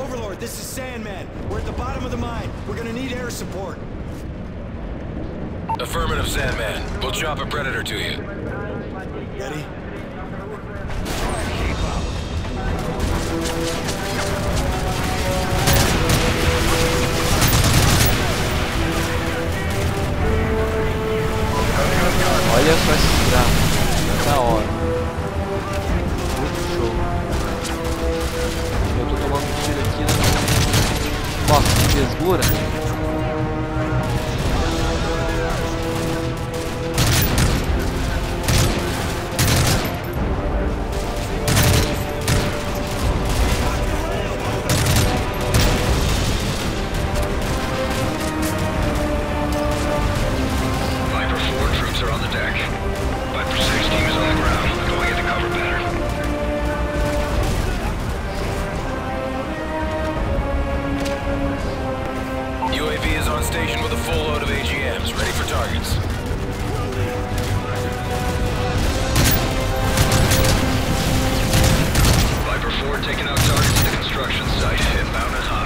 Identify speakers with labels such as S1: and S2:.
S1: Overlord, this is Sandman. We're at the bottom of the mine. We're gonna need air support.
S2: Affirmative, Sandman. We'll chop a Predator to you.
S1: Ready?
S3: Olha só esse gráfico. Da hora. Muito show. Eu tô tomando um tiro aqui na... Nossa, que esgura.
S2: UAV is on station with a full load of AGMs, ready for targets. Viper 4 taking out targets at the construction site, inbound and high.